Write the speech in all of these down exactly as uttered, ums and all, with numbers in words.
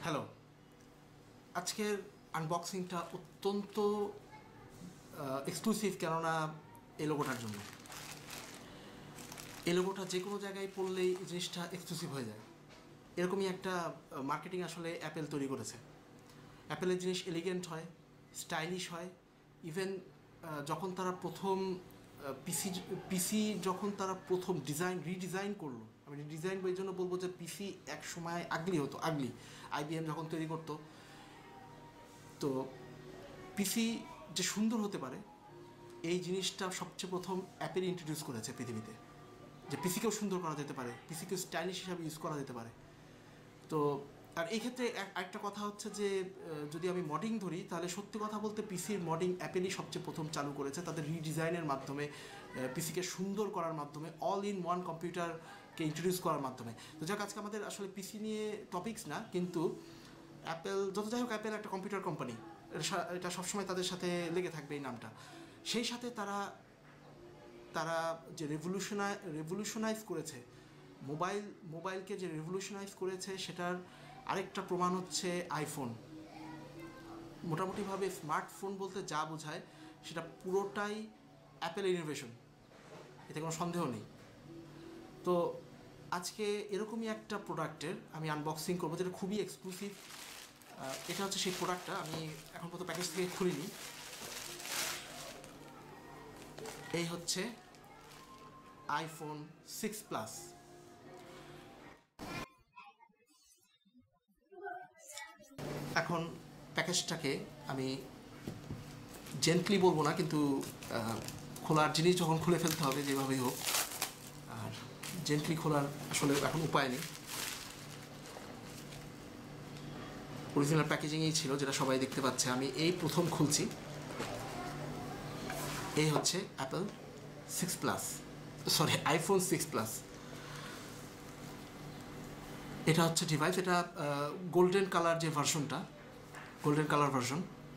Hello, আজকের আনবক্সিংটা অত্যন্ত exclusive, কেননা এই লোগোটার জন্য। এই লোগোটা যে কোনো জায়গায় পড়লেই এই জিনিসটা এক্সক্লুসিভ হয়ে যায়। এরকমই একটা মার্কেটিং আসলে অ্যাপেল তৈরি করেছে। অ্যাপেলের জিনিস এলিগেন্ট হয়, স্টাইলিশ হয়। ইভেন যখন তারা প্রথম পিসি পিসি যখন তারা প্রথম ডিজাইন রিডিজাইন করলো, আমি রিডিজাইন এই জন্য বলবো যে পিসি এক সময় আগলি হতো, আগলি আইবিএম যখন তৈরি করতো। তো পিসি যে সুন্দর হতে পারে, এই জিনিসটা সবচেয়ে প্রথম অ্যাপেল ইন্ট্রোডিউস করেছে পৃথিবীতে, যে পিসিকেও সুন্দর করা যেতে পারে, পিসিকেও স্টাইলিশ হিসাবে ইউজ করা যেতে পারে। তো আর এই ক্ষেত্রে একটা কথা হচ্ছে যে যদি আমি মডিং ধরি, তাহলে সত্যি কথা বলতে পিসির মডিং অ্যাপেলই সবচেয়ে প্রথম চালু করেছে, তাদের রিডিজাইনের মাধ্যমে, পিসিকে সুন্দর করার মাধ্যমে, অল ইন ওয়ান কম্পিউটারকে ইন্ট্রোডিউস করার মাধ্যমে। তো যাক, আজকে আমাদের আসলে পিসি নিয়ে টপিকস না, কিন্তু অ্যাপেল যত যাই হোক, অ্যাপেল একটা কম্পিউটার কোম্পানি, এটা সবসময় তাদের সাথে লেগে থাকবে এই নামটা। সেই সাথে তারা তারা যে রেভলিউশনাই রেভলিউশনাইজ করেছে মোবাইল মোবাইলকে যে রেভলিউশনাইজ করেছে, সেটার আরেকটা প্রমাণ হচ্ছে আইফোন। মোটামুটিভাবে স্মার্টফোন বলতে যা বোঝায় সেটা পুরোটাই অ্যাপেল ইনোভেশন, এতে কোনো সন্দেহ নেই। তো আজকে এরকমই একটা প্রোডাক্টের আমি আনবক্সিং করবো, যেটা খুবই এক্সক্লুসিভ। এটা হচ্ছে সেই প্রোডাক্টটা, আমি এখন পর্যন্ত প্যাকেজ থেকে খুলিনি। এই হচ্ছে আইফোন সিক্স প্লাস। এখন প্যাকেজটাকে আমি জেন্টলি বলবো না, কিন্তু খোলার জিনিস যখন খুলে ফেলতে হবে যেভাবেই হোক, আর জেন্টলি খোলার আসলে এখন উপায় নেই। অরিজিনাল প্যাকেজিংই ছিল, যেটা সবাই দেখতে পাচ্ছে। আমি এই প্রথম খুলছি। এই হচ্ছে Apple six plus, sorry iPhone six plus. এটা হচ্ছে ডিভাইস, এটা গোল্ডেন কালার যে ভার্সনটা, গোল্ডেন কালার ভার্সন।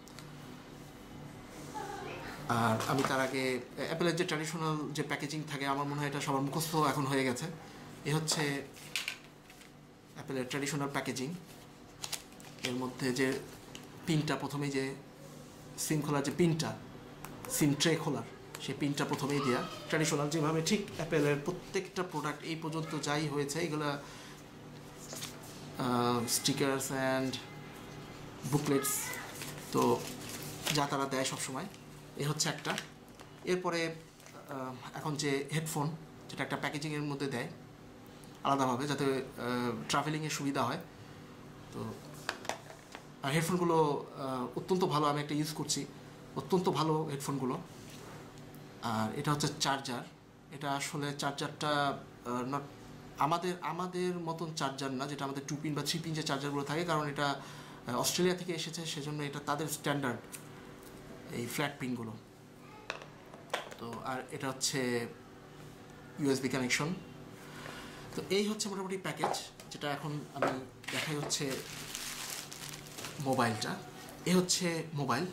আর আমি তার আগে অ্যাপেলের যে ট্র্যাডিশনাল যে প্যাকেজিং থাকে, আমার মনে হয় এটা সবার মুখস্থ এখন হয়ে গেছে। এ হচ্ছে অ্যাপেলের ট্র্যাডিশনাল প্যাকেজিং। এর মধ্যে যে পিনটা, প্রথমেই যে সিম খোলার যে পিনটা, সিম ট্রে খোলার সেই পিনটা প্রথমেই দেওয়া, ট্র্যাডিশনাল যেভাবে ঠিক অ্যাপেলের প্রত্যেকটা প্রোডাক্ট এই পর্যন্ত যাই হয়েছে, এগুলো স্টিকার্স অ্যান্ড বুকলেটস, তো যা তারা দেয় সবসময়। এ হচ্ছে একটা। এরপরে এখন যে হেডফোন, যেটা একটা প্যাকেজিংয়ের মধ্যে দেয় আলাদাভাবে, যাতে ট্রাভেলিংয়ের সুবিধা হয়। তো আর হেডফোনগুলো অত্যন্ত ভালো, আমি একটা ইউজ করছি, অত্যন্ত ভালো হেডফোনগুলো। আর এটা হচ্ছে চার্জার। এটা আসলে চার্জারটা নট আমাদের আমাদের মতন চার্জার না, যেটা আমাদের টু পিন বা থ্রি পিন যে চার্জারগুলো থাকে, কারণ এটা অস্ট্রেলিয়া থেকে এসেছে, সেজন্য এটা তাদের স্ট্যান্ডার্ড এই ফ্ল্যাট পিনগুলো। তো আর এটা হচ্ছে ইউএসবি কানেকশন। তো এই হচ্ছে মোটামুটি প্যাকেজ, যেটা এখন আমি দেখাই হচ্ছে মোবাইলটা। এ হচ্ছে মোবাইল।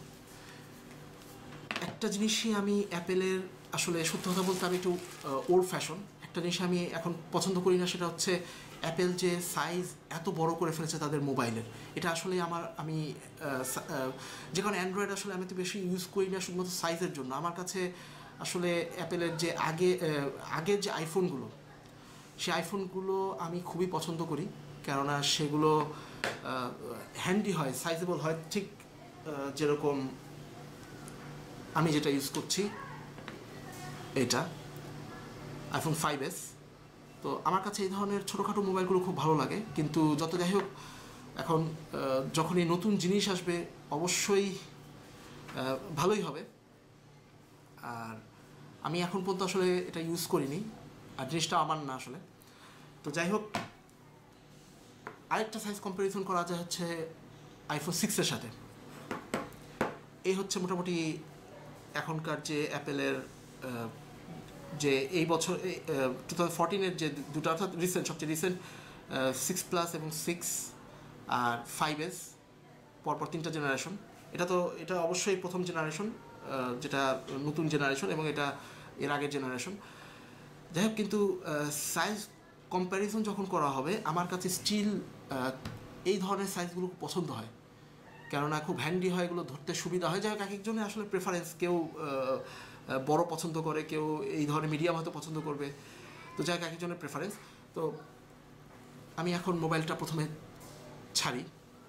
একটা জিনিসই আমি অ্যাপেলের, আসলে সত্যি কথা বলতে আমি একটু ওল্ড ফ্যাশন, একটা জিনিস আমি এখন পছন্দ করি না, সেটা হচ্ছে অ্যাপেল যে সাইজ এত বড় করে ফেলেছে তাদের মোবাইলের। এটা আসলে আমার, আমি যে কারণে অ্যান্ড্রয়েড আসলে আমি তো বেশি ইউজ করি না শুধুমাত্র সাইজের জন্য। আমার কাছে আসলে অ্যাপেলের যে আগে আগের যে আইফোনগুলো, সেই আইফোনগুলো আমি খুবই পছন্দ করি, কেননা সেগুলো হ্যান্ডি হয়, সাইজেবল হয়, ঠিক যেরকম আমি যেটা ইউজ করছি, এটা আইফোন ফাইভ এস। তো আমার কাছে এই ধরনের ছোটোখাটো মোবাইলগুলো খুব ভালো লাগে। কিন্তু যত যাই হোক, এখন যখন এই নতুন জিনিস আসবে, অবশ্যই ভালোই হবে। আর আমি এখন পর্যন্ত আসলে এটা ইউজ করিনি, আর জিনিসটা আমার না আসলে। তো যাই হোক, আরেকটা সাইজ কম্প্যারিজন করা যায় হচ্ছে আইফোন সিক্সের সাথে। এই হচ্ছে মোটামুটি এখনকার যে অ্যাপেলের যে এই বছর টু থাউজেন্ড ফোরটিনের যে দুটো, অর্থাৎ রিসেন্ট, সবচেয়ে রিসেন্ট সিক্স প্লাস এবং সিক্স আর ফাইভ এস, পরপর তিনটা জেনারেশন। এটা তো এটা অবশ্যই প্রথম জেনারেশন, যেটা নতুন জেনারেশন, এবং এটা এর আগের জেনারেশন। যাই হোক, কিন্তু সাইজ কম্প্যারিজন যখন করা হবে, আমার কাছে স্টিল এই ধরনের সাইজগুলো পছন্দ হয়, কেননা খুব হ্যান্ডি হয়, এগুলো ধরতে সুবিধা হয়। যাই হোক, এক একজনের আসলে প্রেফারেন্স, কেউ বড় পছন্দ করে, কেউ এই ধরনের মিডিয়াম হয়তো পছন্দ করবে। তো যাই হোক, এক একজনের প্রেফারেন্স। তো আমি এখন মোবাইলটা প্রথমে ছাড়ি,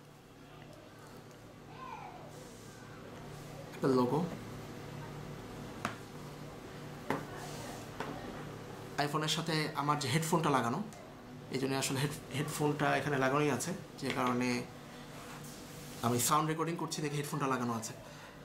একটা লোগো, আইফোনের সাথে আমার যে হেডফোনটা লাগানো, এই জন্য আসলে হেড হেডফোনটা এখানে লাগানোই আছে, যে কারণে আমি সাউন্ড রেকর্ডিং করছি দেখে হেডফোনটা লাগানো আছে।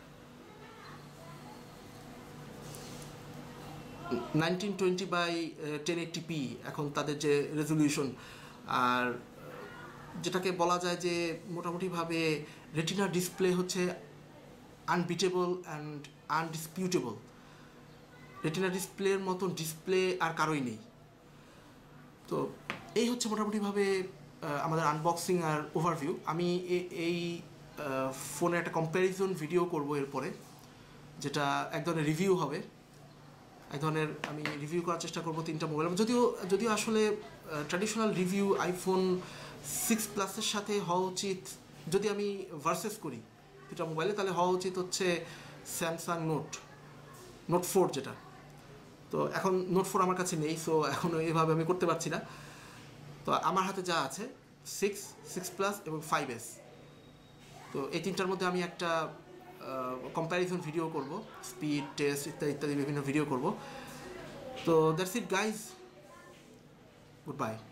Nineteen twenty by ten eighty p এখন তাদের যে রেজলিউশন, আর যেটাকে বলা যায় যে মোটামুটিভাবে রেটিনা ডিসপ্লে হচ্ছে আনবিটেবল অ্যান্ড আনডিসপিউটেবল। রেটিনা ডিসপ্লের মতন ডিসপ্লে আর কারোই নেই। তো এই হচ্ছে মোটামুটিভাবে আমাদের আনবক্সিং আর ওভারভিউ। আমি এই ফোনের একটা কম্প্যারিজন ভিডিও করব এরপরে, যেটা এক ধরনের রিভিউ হবে, এক ধরনের আমি রিভিউ করার চেষ্টা করবো তিনটা মোবাইল। যদিও যদিও আসলে ট্র্যাডিশনাল রিভিউ আইফোন সিক্স প্লাসের সাথে হওয়া উচিত, যদি আমি ভার্সেস করি দুটা মোবাইলে, তাহলে হওয়া উচিত হচ্ছে স্যামসাং নোট নোট ফোর যেটা। তো এখন নোট ফোর আমার কাছে নেই, সো এখন এভাবে আমি করতে পারছি না। তো আমার হাতে যা আছে সিক্স সিক্স প্লাস এবং ফাইভ এস, তো এই তিনটার মধ্যে আমি একটা কম্প্যারিজন ভিডিও করব, স্পিড টেস্ট ইত্যাদি ইত্যাদি বিভিন্ন ভিডিও করব। তো that's it guys, good by.